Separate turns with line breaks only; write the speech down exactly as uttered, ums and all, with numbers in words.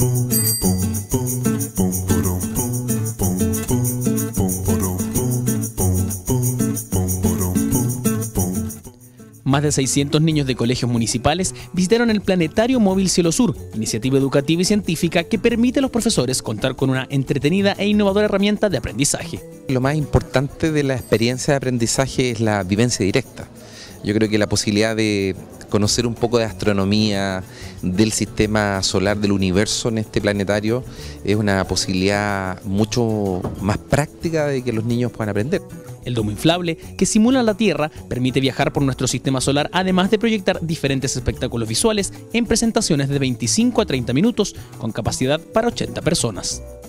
Más de seiscientos niños de colegios municipales visitaron el Planetario Móvil Cielo Sur, iniciativa educativa y científica que permite a los profesores contar con una entretenida e innovadora herramienta de aprendizaje.
Lo más importante de la experiencia de aprendizaje es la vivencia directa. Yo creo que la posibilidad de conocer un poco de astronomía, del sistema solar, del universo en este planetario, es una posibilidad mucho más práctica de que los niños puedan aprender.
El domo inflable, que simula la Tierra, permite viajar por nuestro sistema solar, además de proyectar diferentes espectáculos visuales en presentaciones de veinticinco a treinta minutos, con capacidad para ochenta personas.